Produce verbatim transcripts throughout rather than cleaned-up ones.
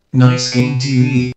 Nice Game 티비.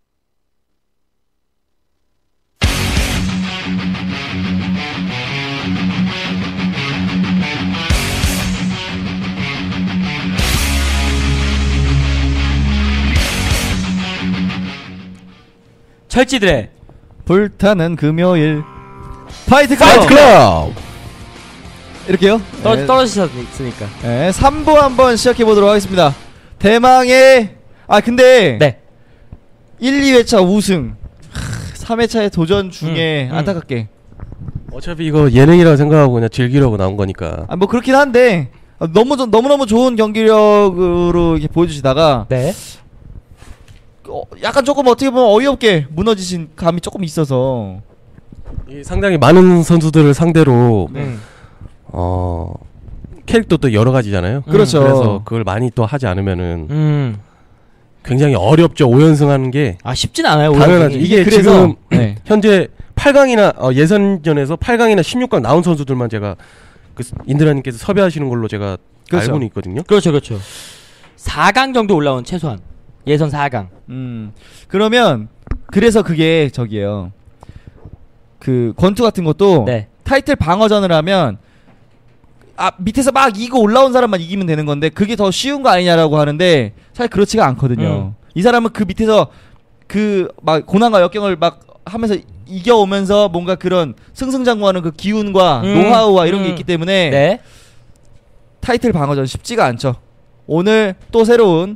철지들의 불타는 금요일 파이트 클럽! 파이트 클럽! 이렇게요? 떨, 네. 떨어지셨으니까. 네, 삼 부 한번 시작해보도록 하겠습니다. 대망의 아 근데 네. 일, 이 회차 우승 하, 삼 회차의 도전 중에 음, 음. 안타깝게 어차피 이거 예능이라고 생각하고 그냥 즐기려고 나온 거니까. 아, 뭐 그렇긴 한데 아, 너무 좀- 너무너무 좋은 경기력으로 이렇게 보여주시다가 네. 어, 약간 조금 어떻게 보면 어이없게 무너지신 감이 조금 있어서 이 상당히 많은 선수들을 상대로 음. 어 캐릭터도 여러 가지잖아요. 그렇죠. 그래서 그걸 많이 또 하지 않으면은 음. 굉장히 어렵죠. 오 연승하는 게 아 쉽진 않아요. 당연하죠. 오연승이. 이게 그래서- 지금 네. 현재 팔 강이나 어, 예선전에서 팔 강이나 십육 강 나온 선수들만 제가 그 인드라님께서 섭외하시는 걸로 제가 그렇죠. 알고는 있거든요. 그렇죠, 그렇죠. 사 강 정도 올라온 최소한 예선 사 강. 음 그러면 그래서 그게 저기예요. 그 권투 같은 것도 네. 타이틀 방어전을 하면 아 밑에서 막 이고 올라온 사람만 이기면 되는 건데 그게 더 쉬운 거 아니냐라고 하는데 사실 그렇지가 않거든요. 음. 이 사람은 그 밑에서 그 막 고난과 역경을 막 하면서 이겨오면서 뭔가 그런 승승장구하는 그 기운과 음. 노하우와 이런 게 음. 있기 때문에 네. 타이틀 방어전 쉽지가 않죠. 오늘 또 새로운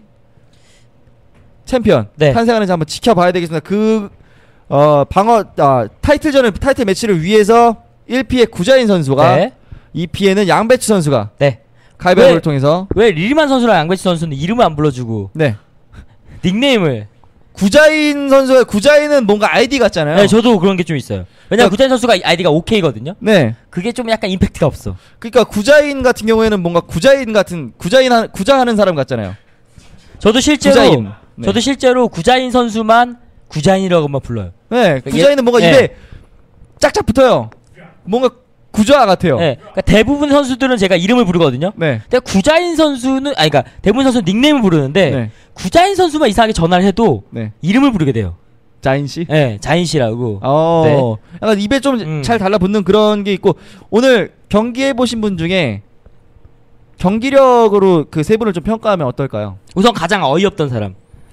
챔피언 네. 탄생하는지 한번 지켜봐야 되겠습니다. 그 어, 방어 아, 타이틀전을 타이틀 매치를 위해서 일 피의 구자인 선수가 네. 이 피에는 양배추 선수가 네. 가위바위보를 왜- 통해서 왜 리리만 선수랑 양배치 선수는 이름을 안 불러주고 네 닉네임을? 구자인 선수가 구자인은 뭔가 아이디 같잖아요. 네, 저도 그런 게 좀 있어요. 왜냐면 그러니까- 구자인 선수가 아이디가 오케이거든요. 네. 그게 좀 약간 임팩트가 없어. 그러니까 구자인 같은 경우에는 뭔가 구자인 같은 구자인 하, 구자하는 사람 같잖아요. 저도 실제로 구자인. 네. 저도 실제로 구자인 선수만 구자인이라고만 불러요. 네. 그 구자인은 예- 뭔가 예. 입에 짝짝 붙어요. 뭔가 구자 같아요. 네. 그러니까 대부분 선수들은 제가 이름을 부르거든요. 네. 근데 구자인 선수는 아니 그러니까 대부분 선수는 닉네임을 부르는데 네. 구자인 선수만 이상하게 전화를 해도 네. 이름을 부르게 돼요. 자인 씨. 네, 자인 씨라고. 어, 약간 입에 좀 음. 잘 달라붙는 그런 게 있고 오늘 경기해 보신 분 중에 경기력으로 그 세 분을 좀 평가하면 어떨까요? 우선 가장 어이없던 사람.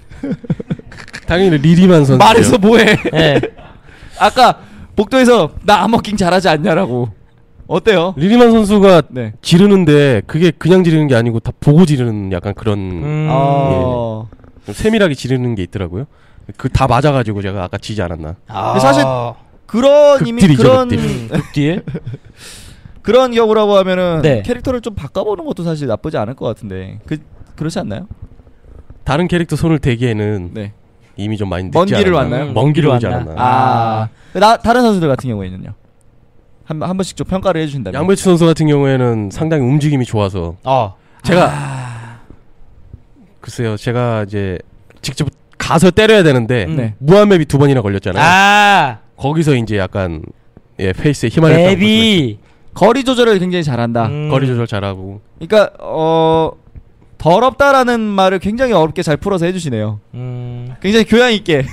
당연히 리리만 선수. 말해서 뭐해? 네. 아까 복도에서 나 암호킹 잘하지 않냐라고. 어때요? 리리만 선수가 네. 지르는데 그게 그냥 지르는 게 아니고 다 보고 지르는 약간 그런 음. 어. 좀 세밀하게 지르는 게 있더라고요. 그 다 맞아가지고 제가 아까 지지 않았나. 아. 근데 사실 그런 이미 극딜이죠, 그런 극딜. 음, 극딜. 그런 경우라고 하면은 네. 캐릭터를 좀 바꿔보는 것도 사실 나쁘지 않을 것 같은데 그 그렇지 않나요? 다른 캐릭터 손을 대기에는 네. 이미 좀 많이 늦지 먼 길을 않았나. 왔나요? 먼 길을 먼 오지 길을 않았나. 아, 나 다른 선수들 같은 경우에는요. 한, 한 번씩 좀 평가를 해주신다면. 양배추 선수 같은 경우에는 상당히 움직임이 좋아서 어. 제가 아. 글쎄요, 제가 이제 직접 가서 때려야 되는데 음. 네. 무한맵이 두 번이나 걸렸잖아요. 아. 거기서 이제 약간 예 페이스에 힘을 냈다고 맵이. 거리 조절을 굉장히 잘한다. 음. 거리 조절 잘하고. 그러니까 어 더럽다라는 말을 굉장히 어렵게 잘 풀어서 해주시네요. 음. 굉장히 교양 있게.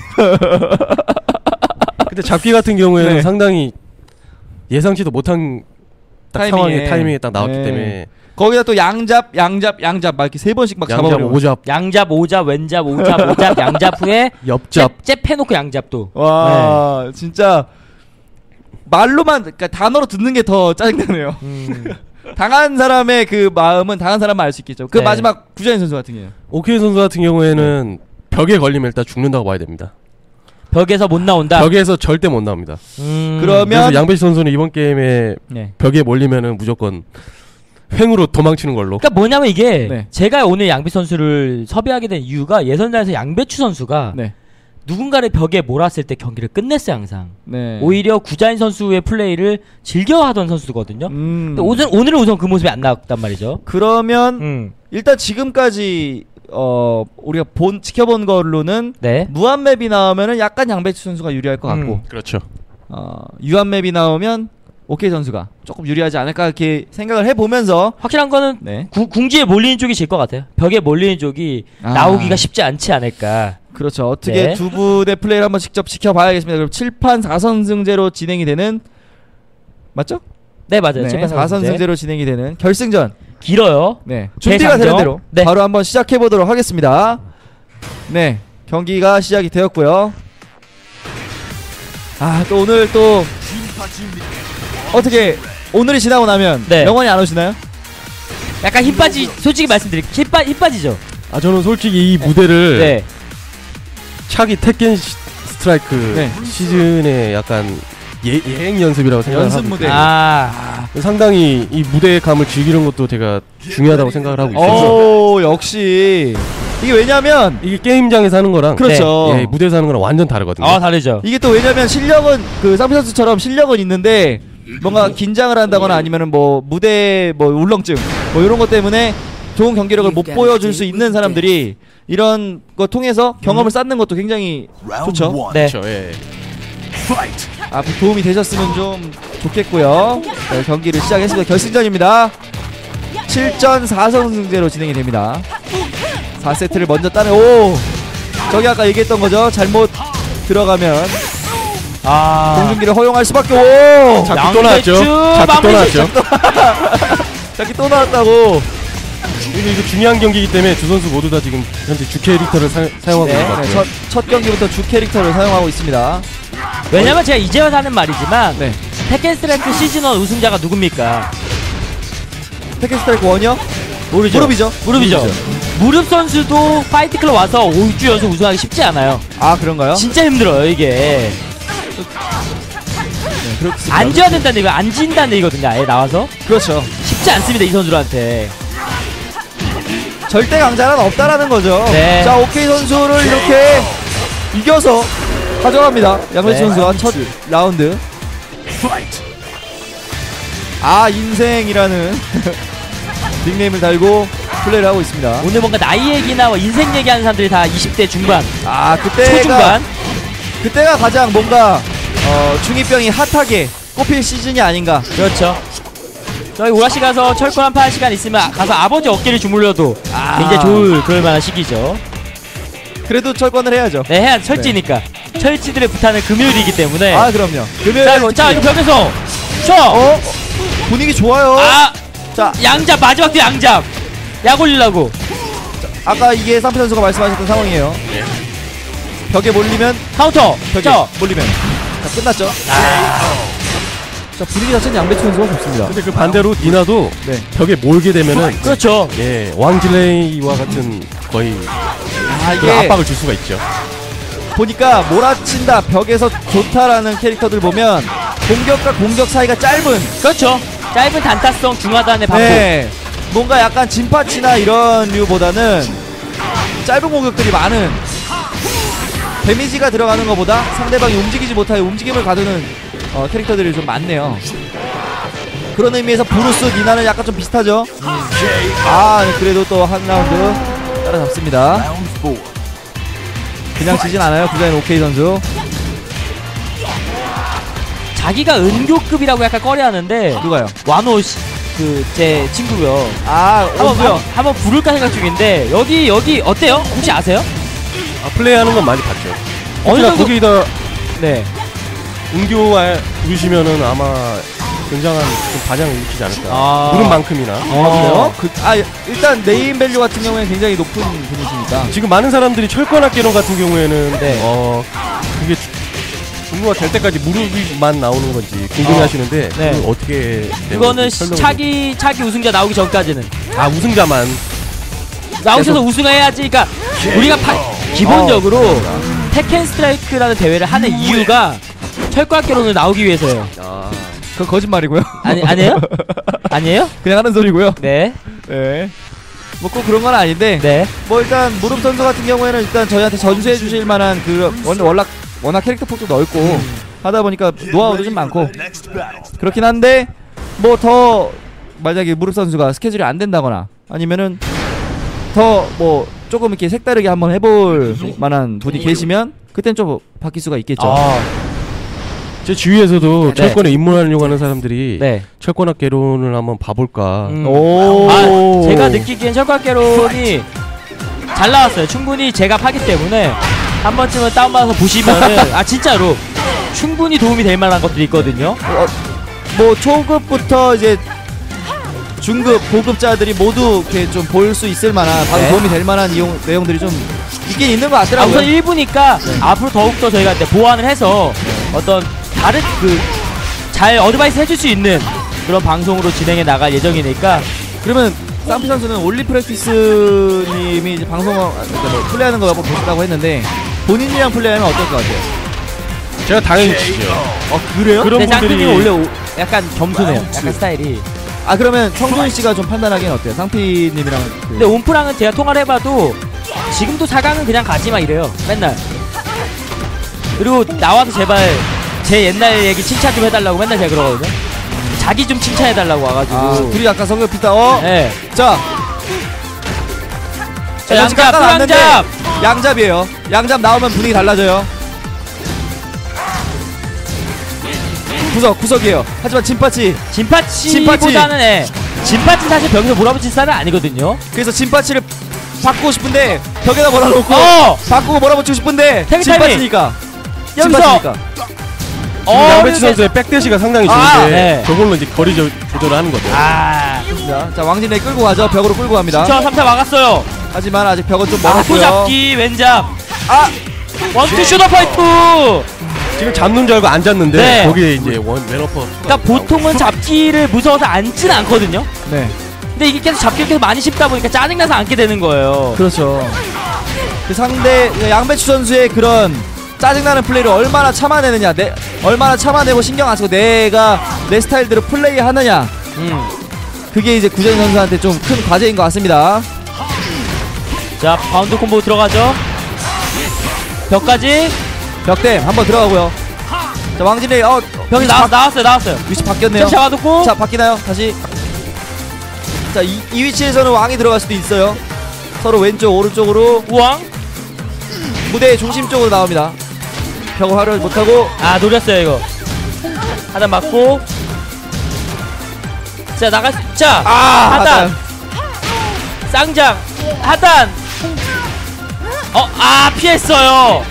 근데 잡기 같은 경우에는 네. 상당히 예상치도 못한 딱 타이밍에. 상황에 타이밍에 딱 나왔기 네. 때문에 거기다 또 양잡, 양잡, 양잡 막 이렇게 세 번씩 막 양잡 잡아버리고. 오잡 양잡 오잡 왼잡 오잡 오잡 양잡 후에 옆잡 잽 해놓고 양잡도. 와 진짜 말로만 그러니까 단어로 듣는 게 더 짜증나네요. 음. 당한 사람의 그 마음은 당한 사람만 알 수 있겠죠. 그 네. 마지막 구자인 선수 같은 경우. 오케이 선수 같은 경우에는 벽에 걸리면 일단 죽는다고 봐야 됩니다. 벽에서 못 나온다. 벽에서 절대 못 나옵니다. 음. 그러면- 그래서 양배시 선수는 이번 게임에 네. 벽에 몰리면은 무조건 횡으로 도망치는 걸로. 그러니까 뭐냐면 이게 네. 제가 오늘 양배 선수를 섭외하게 된 이유가 예선전에서 양배추 선수가 네. 누군가를 벽에 몰았을 때 경기를 끝냈어요 항상. 네. 오히려 구자인 선수의 플레이를 즐겨하던 선수거든요. 음. 근데 오늘 오늘은 우선 그 모습이 안 나왔단 말이죠. 그러면 음. 일단 지금까지 어 우리가 본 지켜본 걸로는 네. 무한맵이 나오면은 약간 양배추 선수가 유리할 것 같고 음. 그렇죠. 어 유한맵이 나오면 오케이 선수가 조금 유리하지 않을까 이렇게 생각을 해보면서 확실한 거는 네. 구, 궁지에 몰리는 쪽이 질 것 같아요. 벽에 몰리는 쪽이 아. 나오기가 쉽지 않지 않을까. 그렇죠. 어떻게 네. 두 분의 플레이를 한번 직접 지켜봐야겠습니다. 그럼 칠 판 사 선승제로 진행이 되는 맞죠? 네 맞아요. 네, 칠 판 사 선승제로 진행이 되는 결승전. 길어요. 네, 준비가 대장정. 되는 대로 네. 바로 한번 시작해 보도록 하겠습니다. 네, 경기가 시작이 되었고요. 아, 또 오늘 또 어떻게 오늘이 지나고 나면 네. 영원히 안 오시나요? 약간 힘 빠지 솔직히 말씀드릴게요. 힘, 빠, 힘 빠지죠. 아 저는 솔직히 이 무대를 네. 차기 테켄 시- 스트라이크 네. 시즌에 약간 예, 예행 연습이라고 생각을 연습 하고 무대. 있어요. 아 상당히 이 무대의 감을 즐기는 것도 제가 중요하다고 생각을 하고 있어요. 오, 역시 이게 왜냐면 이게 게임장에서 하는 거랑 그렇죠. 예, 무대에서 하는 거랑 완전 다르거든요. 어, 다르죠. 이게 또 왜냐면 실력은 그 쌍피 선수처럼 실력은 있는데 뭔가 긴장을 한다거나 아니면은 뭐 무대 뭐 울렁증 뭐 이런 것 때문에 좋은 경기력을 못 보여줄 수 있는 사람들이 이런 거 통해서 경험을 쌓는 것도 굉장히 좋죠. 네. 그렇죠. 예. 아, 도움이 되셨으면 좀 좋겠고요. 네, 경기를 시작했습니다. 결승전입니다. 칠 전 사 선승제로 진행이 됩니다. 사 세트를 먼저 따는 오! 저기 아까 얘기했던 거죠. 잘못 들어가면 아 공중기를 허용할 수밖에 오! 자, 양배추 자꾸 또 나왔죠. 자꾸 또 마무리 나왔죠. 자기 또 나왔다고. 그리고 이거 중요한 경기이기 때문에 두 선수 모두 다 지금 현재 주 캐릭터를 사, 사용하고 네, 있는 것 네, 같아요. 첫, 첫 경기부터 주 캐릭터를 사용하고 있습니다. 왜냐면 제가 이제 와서 하는 말이지만 네. 테켄 스트라이크 시즌 일 우승자가 누굽니까? 테켄 스트라이크 원이요? 모르죠. 무릎이죠? 무릎이죠. 무릎이죠. 무릎 선수도 파이트클럽 와서 오 주 연속 우승하기 쉽지 않아요. 아, 그런가요? 진짜 힘들어요 이게. 네, 그렇습니다. 앉아야 된다는 얘기가 안 진다는 얘기거든요. 아예 나와서 그렇죠. 쉽지 않습니다 이 선수들한테. 절대 강자는 없다라는 거죠. 네. 자, 오케이 선수를 이렇게 이겨서 가져갑니다. 양배추 네. 선수가 첫 라운드. 아, 인생이라는 닉네임을 달고 플레이를 하고 있습니다. 오늘 뭔가 나이 얘기나 뭐 인생 얘기하는 사람들이 다 이십 대 중반, 아, 그때가 초중반. 그때가 가장 뭔가 어, 중이병이 핫하게 꼽힐 시즌이 아닌가. 그렇죠. 저희 오라시 가서 철권 한 판 할 시간 있으면 가서 아버지 어깨를 주물러도 아. 굉장히 좋을 그럴 만한 시기죠. 그래도 철권을 해야죠. 네, 해야 철지니까. 철지들의 부탄은 금요일이기 때문에. 아, 그럼요. 금요일 자, 이거, 자, 이거 벽에서 쳐. 어? 분위기 좋아요. 아, 자, 양잡 마지막 때 양잡. 약 올리려고. 아까 이게 쌍피 선수가 말씀하셨던 상황이에요. 벽에 몰리면 카운터. 벽에 쳐. 몰리면 자, 끝났죠. 자, 분위기 자체는 양배추 선수가 좋습니다. 근데 그 반대로 니나도 네. 벽에 몰게 되면은 그렇죠. 예 왕질레이와 같은 거의 아, 그런 이게 압박을 줄 수가 있죠. 보니까 몰아친다, 벽에서 좋다라는 캐릭터들 보면 공격과 공격 사이가 짧은, 그렇죠. 짧은 단타성 중하단의 반복. 네, 뭔가 약간 진파치나 이런 류보다는 짧은 공격들이 많은, 데미지가 들어가는 것보다 상대방이 움직이지 못하게 움직임을 가두는 어, 캐릭터들이 좀 많네요. 그런 의미에서 브루스, 니나는 약간 좀 비슷하죠. 아, 그래도 또 한 라운드 따라잡습니다. 그냥 지진 않아요, 구자인 오케이 선수. 자기가 은교급이라고 약간 꺼려하는데 누가요? 와노 그 제 친구고요. 아, 한번 오고요. 한번, 한번 부를까 생각 중인데 여기 여기 어때요? 혹시 아세요? 아, 플레이하는 건 많이 봤죠. 어느 제가 정도- 거기다 네. 은교와 부르시면은 아마 굉장한 좀 반향을 일으키지 않을까. 아. 무릎만큼이나. 어, 그, 아, 일단 네임 밸류 같은 경우에는 굉장히 높은 분이시니까. 지금 많은 사람들이 철권학개론 같은 경우에는 네. 어 그게 종료가 될 때까지 무릎만 나오는 건지 궁금해하시는데 네. 그걸 어떻게 그거는 되는지 설명을 차기 차기 우승자 나오기 전까지는 좀- 아 우승자만 나오셔서 우승해야지. 그러니까 우리가 파, 기본적으로 어, 테켄 스트라이크라는 대회를 하는 이유가 철과학개론을 나오기 위해서예요. 아, 그건 거짓말이고요. 아니 아니에요? 아니에요? 그냥 하는 소리고요. 네. 네. 뭐 꼭 그런 건 아닌데. 네. 뭐 일단 무릎 선수 같은 경우에는 일단 저희한테 전수해 주실 만한 그 원- 워낙 워낙 캐릭터 폭도 넓고 음. 하다 보니까 노하우도 좀 많고 그렇긴 한데 뭐 더 만약에 무릎 선수가 스케줄이 안 된다거나 아니면은 더 뭐 조금 이렇게 색다르게 한번 해볼 만한 분이 계시면 그땐 좀 바뀔 수가 있겠죠. 아, 제 주위에서도 네. 철권에 입문하려고 하는 사람들이 네. 철권학개론을 한번 봐볼까. 음. 오. 아, 제가 느끼기엔 철과학개론이 잘 나왔어요. 충분히 제가 파기 때문에 한 번쯤은 다운받아서 보시면은 아 진짜로 충분히 도움이 될 만한 것들이 있거든요. 어, 뭐 초급부터 이제 중급, 고급자들이 모두 이렇게 좀 볼 수 있을 만한 바로 네. 도움이 될 만한 이용, 내용들이 좀 있긴 있는 것 아, 같더라고요. 우선 일 부니까 앞으로 더욱더 저희가 이제 보완을 해서 어떤 다른 그 잘 어드바이스 해줄 수 있는 그런 방송으로 진행해 나갈 예정이니까. 그러면 쌍피 선수는 올리 프랙티스님이 이제 방송 뭐 플레이하는 거 한번 보셨다고 했는데 본인이랑 플레이하면 어떨 것 같아요? 제가 당연히 지죠. 어 그래요? 그런 근데 분들이- 쌍피님은 원래 오- 약간 겸손해요. 약간 스타일이. 아 그러면 성준 씨가 좀 판단하기엔 어때요? 쌍피님이랑 그 근데 온프랑은 제가 통화를 해봐도 지금도 사 강은 그냥 가지마 이래요. 맨날. 그리고 나와서 제발 제 옛날 얘기 칭찬 좀 해달라고 맨날 제가 그러거든요. 자기 좀 칭찬해달라고 와가지고. 아, 둘이 약간 성격 비슷하. 어? 네. 자, 자, 에너지 양잡, 깎아놨는데 양잡! 양잡이에요. 양잡 나오면 분위기 달라져요. 구석, 구석이에요. 하지만 진파치. 진파치보다는 예. 진파치 사실 벽에서 몰아붙인 스타일은 아니거든요. 그래서 진파치를 바꾸고 싶은데 벽에다 몰아놓고 어! 바꾸고 몰아붙이고 싶은데 태그 진파치니까. 여기서! 진파치니까. 지금 어, 양배치 근데- 선수의 백대시가 상당히 아, 좋은데 네. 저걸로 이제 거리 조, 조절을 하는 거죠. 아, 자, 자 왕진레 끌고 가죠. 벽으로 끌고 갑니다. 저 삼 타 막았어요. 하지만 아직 벽은 좀 아, 멀었고요. 소잡기, 왼잡. 아! 원투 슈터 파이트! 지금 잡는 줄 알고 앉았는데 네. 거기에 이제 원 왼어퍼. 그러니까 보통은 잡기를 무서워서 앉진 않거든요. 네. 근데 이게 계속 잡기를 계속 많이 씹다 보니까 짜증나서 앉게 되는 거예요. 그렇죠. 그 상대 양배추 선수의 그런 짜증나는 플레이를 얼마나 참아내느냐, 내 얼마나 참아내고 신경 안 쓰고 내가 내 스타일대로 플레이하느냐. 음. 그게 이제 구자인 선수한테 좀 큰 과제인 것 같습니다. 자, 바운드 콤보 들어가죠. 벽까지. 벽댐 한번 들어가고요. 자 왕진레이 어 벽이 위치 나, 바, 나왔어요, 나왔어요. 위치 바뀌었네요. 점 잡아놓고. 자 바뀌나요? 다시. 자 이 이 위치에서는 왕이 들어갈 수도 있어요. 서로 왼쪽 오른쪽으로 우왕. 무대의 중심 쪽으로 나옵니다. 벽을 활용 못하고 아, 노렸어요, 이거. 하단 맞고. 자, 나갈 수, 자. 아 하단. 쌍장. 하단. 어, 아, 피했어요.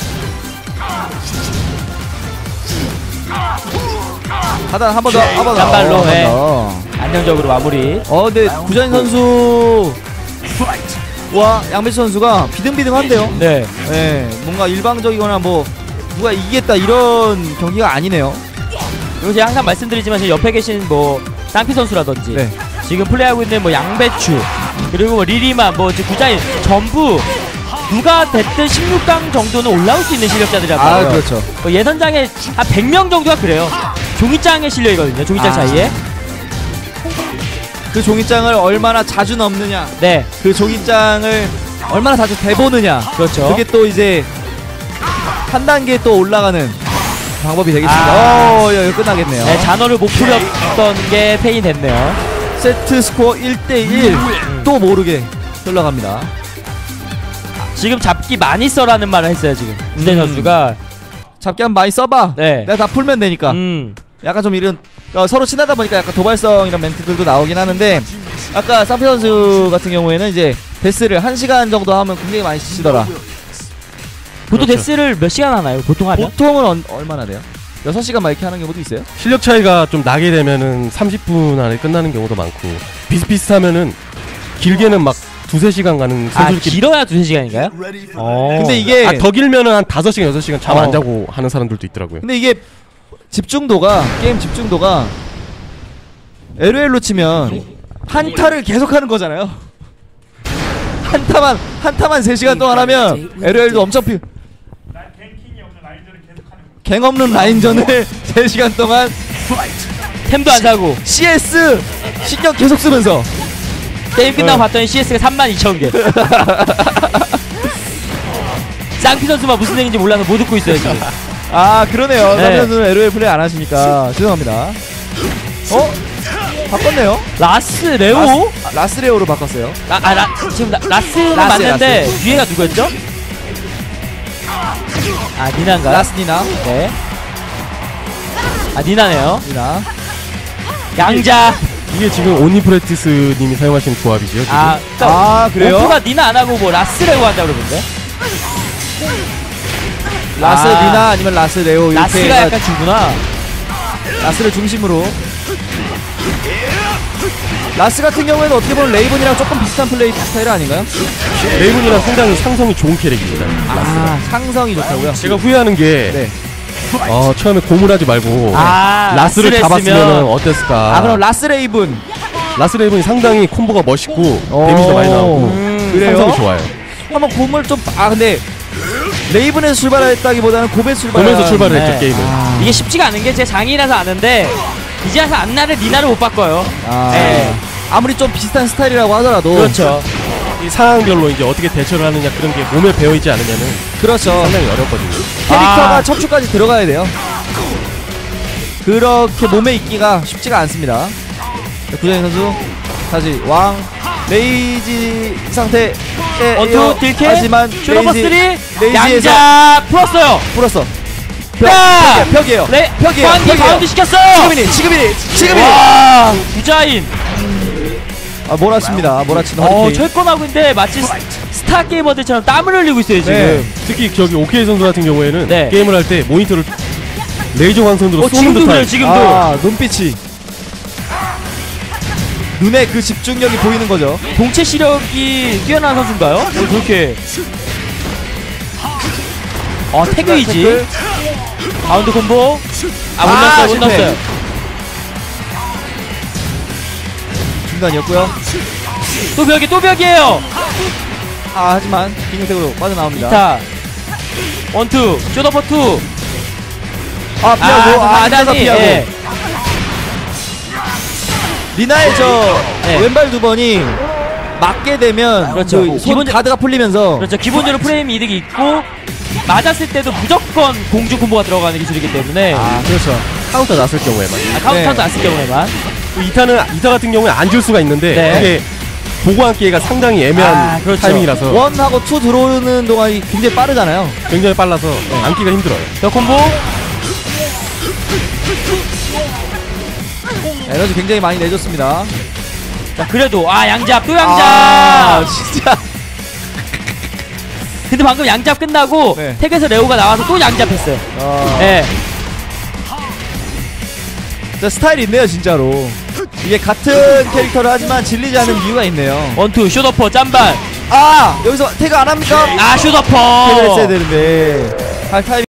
하단 한 번 더, 한 번 더. 단발로, 어, 한번 예. 더. 안정적으로 마무리. 어 근데 구자인 선수 와 양배추 선수가 비등비등한데요. 네. 예, 뭔가 일방적이거나 뭐 누가 이기겠다 이런 경기가 아니네요. 그리고 제가 항상 말씀드리지만 제 옆에 계신 뭐 쌍피 선수라든지 네. 지금 플레이하고 있는 뭐 양배추 그리고 뭐 리리만 뭐 지금 구자인 전부 누가 됐든 십육 강 정도는 올라올 수 있는 실력자들이란 아 말이에요. 그렇죠. 뭐 예선장에 한 백 명 정도가 그래요. 종이장의 실력이거든요. 종이장 아. 차이에. 그 종이장을 얼마나 자주 넘느냐, 네. 그 종이장을 얼마나 자주 대보느냐. 그렇죠. 그게 또 이제 한 단계 또 올라가는 방법이 되겠습니다. 아. 어, 이거 끝나겠네요. 네, 잔어를 못 풀었던 게 페인이 됐네요. 세트 스코어 일 대 일. 또 모르게 흘러갑니다. 지금 잡기 많이 써라는 말을 했어요, 지금. 문재인 음. 선수가. 잡기 한번 많이 써봐. 네. 내가 다 풀면 되니까. 음. 약간 좀 이런 어, 서로 친하다 보니까 약간 도발성 이런 멘트들도 나오긴 하는데 아까 쌍피 선수 같은 경우에는 이제 데스를 한 시간 정도 하면 굉장히 많이 쓰시더라. 보통 그렇죠. 데스를 몇 시간 하나요? 보통 하면? 보통은 얼, 얼마나 돼요? 여섯 시간 막 이렇게 하는 경우도 있어요? 실력 차이가 좀 나게 되면은 삼십 분 안에 끝나는 경우도 많고 비슷비슷하면은 길게는 막 두세 시간 가는 아, 선수들끼리. 길어야 두세 시간인가요? 어. 근데 이게 아, 더 길면은 한 다섯 시간 여섯 시간 잠 안 어. 자고 하는 사람들도 있더라고요. 근데 이게 집중도가 게임 집중도가 엘오엘로 치면 한타를 계속 하는 거잖아요. 한타만 한타만 세 시간 동안 하면 엘오엘도 엄청 피 갱 없는 라인전을 세 시간 동안 템도 안 사고 씨에스 신경 계속 쓰면서 게임 끝나고 어. 봤더니 씨에스가 삼만 이천 개. 쌍피 선수만 무슨 얘기인지 몰라서 못 듣고 있어요 지금. 아 그러네요. 네. 남편은 엘오엘 플레이 안 하시니까 죄송합니다. 어? 바꿨네요. 라스 레오? 라스, 라스레오로 바꿨어요. 라, 아, 라, 지금 라, 라스는 라스, 맞는데 뒤에가 누구였죠? 아 니나인가요? 라스니나. 네. 아 니나네요. 니나. 양자. 이게 지금 오니프레티스 님이 사용하시는 조합이죠. 지금. 아, 아, 그래요? 오프가 니나 안 하고 뭐 라스 레오 한다 그러던데. 라스 아. 리나 아니면 라스 레오 이렇게 라스가 약간 주구나. 라스를 중심으로. 라스 같은 경우에는 어떻게 보면 레이븐이랑 조금 비슷한 플레이 스타일 아닌가요? 레이븐이랑 상당히 상성이 좋은 캐릭입니다. 아, 상성이 좋다고요? 제가 후회하는 게 네. 어, 처음에 고물하지 말고 아, 라스를 라스를 잡았으면 했으면. 어땠을까. 아, 그럼 라스 레이븐. 라스 레이븐이 상당히 콤보가 멋있고 오. 데미지도 많이 나오고 음, 그래요? 상성이 좋아요. 한번 곰을 좀, 아, 근데 레이븐에서 출발했다기보다는 곰에서 출발. 곰에서 출발을 했죠, 네. 게임을. 아. 이게 쉽지가 않은 게 제 장인이라서 아는데 이제 와서 안나를 리나를 못 바꿔요. 아. 네. 아무리 좀 비슷한 스타일이라고 하더라도. 그렇죠. 이 상황별로 이제 어떻게 대처를 하느냐 그런 게 몸에 배어있지 않으면은 그렇죠. 상당히 어렵거든요. 캐릭터가 아. 척추까지 들어가야 돼요. 그렇게 몸에 있기가 쉽지가 않습니다. 구자인 선수 다시 왕 레이지 상태. 원투 딜캐 하지만 슈퍼 쓰리 레이지에서 양자 풀었어요. 풀었어. 벽, 야! 벽이에요. 벽이에요. 레 벽이에요. 바운디 벽이에요. 바운디 시켰어요. 지금이니 지금이니 지금이니. 와 구자인. 아 몰아칩니다. 몰아치는 어 허리케인. 철권하고인데 마치 스- 스타 게이머들처럼 땀을 흘리고 있어요 지금. 네. 특히 저기 오케이 선수 같은 경우에는 네. 게임을 할 때 모니터를 레이저 광선으로 어 쏘는 지금도 그래요 듯한 지금도. 아 눈빛이 눈에 그 집중력이 보이는 거죠. 동체 시력이 뛰어난 선수인가요? 왜 그렇게? 어 태교이지. 태클. 바운드 콤보. 아못 아, 넣었어요 못 실패. 넣었어요. 중단이었고요. 또 벽이 또 벽이에요. 아 하지만 기능택으로 빠져나옵니다. 자 원투 쇼더퍼 투. 아 피하고 아, 아, 앉아서 마다니, 피하고. 예. 리나의 저 네. 왼발 두 번이 맞게 되면 그렇죠. 그 손 기본- 가드가 풀리면서 그렇죠. 기본적으로 프레임 이득이 있고 맞았을 때도 무조건 공중 콤보가 들어가는 기술이기 때문에 아 그렇죠. 카운터 났을 경우에만. 아, 카운터도 네. 안 쓸 경우에만. 이 타는 이타 같은 경우에 안 줄 수가 있는데 네. 그게 보고 앉기가 상당히 애매한 아, 그렇죠. 타이밍이라서 원하고 투 들어오는 동안이 굉장히 빠르잖아요. 굉장히 빨라서 앉기가 힘들어요. 벽 콤보. 에너지 굉장히 많이 내줬습니다. 자 그래도 아 양잡 또 양잡. 아 진짜. 근데 방금 양잡 끝나고 네. 택에서 레오가 나와서 또 양잡했어요. 어, 예. 진짜 스타일이 있네요 진짜로. 이게 같은 캐릭터를 하지만 질리지 않은 이유가 있네요. 원투 쇼더퍼 짬반. 아 여기서 태그 안 합니까? 아 쇼더퍼. 태그를 했어야 되는데 할 타임.